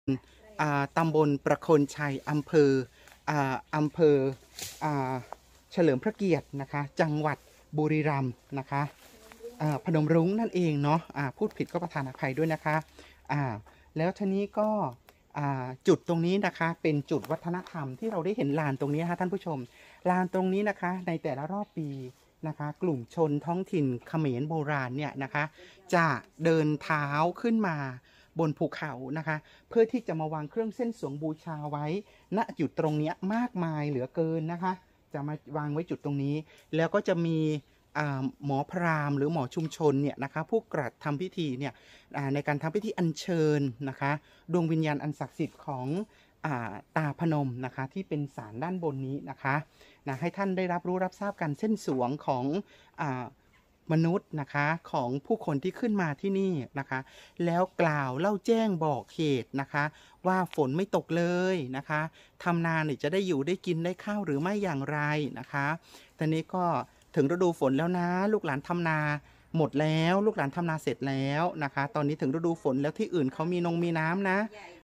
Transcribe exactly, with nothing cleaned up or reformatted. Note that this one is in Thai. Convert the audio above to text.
ตำบลประโคนชัยอำเภออำเภอเฉลิมพระเกียรตินะคะจังหวัดบุรีรัมย์นะคะพนมรุ้งนั่นเองเนาะพูดผิดก็ประทานอภัยด้วยนะคะแล้วทีนี้ก็จุดตรงนี้นะคะเป็นจุดวัฒนธรรมที่เราได้เห็นลานตรงนี้นะคะท่านผู้ชมลานตรงนี้นะคะในแต่ละรอบปีนะคะกลุ่มชนท้องถิ่นเขมรโบราณเนี่ยนะคะจะเดินเท้าขึ้นมาบนภูเขานะคะเพื่อที่จะมาวางเครื่องเส้นสวงบูชาไว้ณจุดตรงนี้มากมายเหลือเกินนะคะจะมาวางไว้จุดตรงนี้แล้วก็จะมีหมอพราหมณ์หรือหมอชุมชนเนี่ยนะคะผู้กระทำพิธีเนี่ยในการทำพิธีอัญเชิญนะคะดวงวิญญาณอันศักดิ์สิทธิ์ของตาพนมนะคะที่เป็นศาลด้านบนนี้นะคะนะให้ท่านได้รับรู้รับทราบการเส้นสวงของมนุษย์นะคะของผู้คนที่ขึ้นมาที่นี่นะคะแล้วกล่าวเล่าแจ้งบอกเหตุนะคะว่าฝนไม่ตกเลยนะคะทำนาเนี่ยจะได้อยู่ได้กินได้ข้าวหรือไม่อย่างไรนะคะตอนนี้ก็ถึงฤดูฝนแล้วนะลูกหลานทำนาหมดแล้วลูกหลานทำนาเสร็จแล้วนะคะตอนนี้ถึงฤดูฝนแล้วที่อื่นเขามีนงมีน้ำนะ